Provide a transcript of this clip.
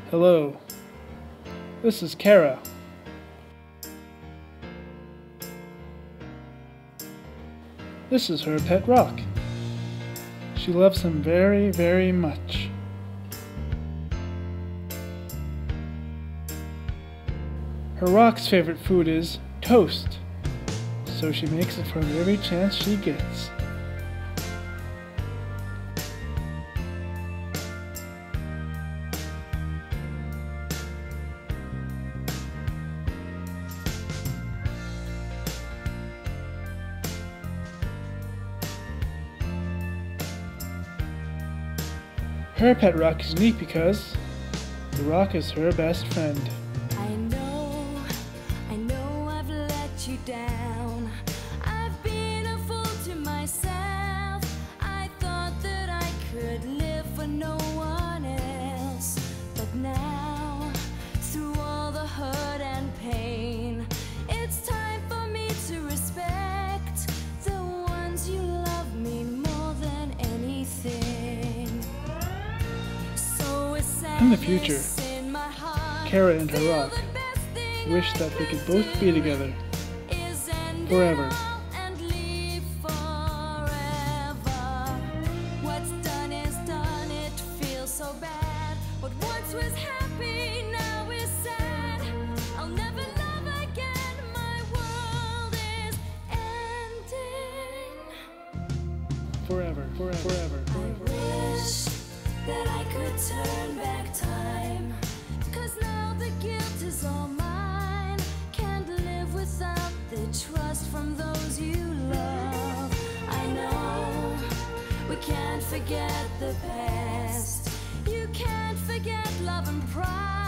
Hello, this is Kara. This is her pet rock. She loves him very, very much. Her rock's favorite food is toast, so she makes it for him every chance she gets. Her pet rock is unique because the rock is her best friend. I know I've let you down. I've been a fool to myself. I thought that I could live for no one else. But now, through all the hurt and pain, it's time for me to respect the ones you love me more than anything. In the future, Kara and her rock wish that they could both be together forever. What's done is done, it feels so bad. What once was happy now is sad. I'll never love again, my world is ending. Forever, forever, forever, forever. I wish that I could turn back time, 'cause now the guilt is all mine. Can't live without the trust from those you love. I know we can't forget the past. You can't forget love and pride.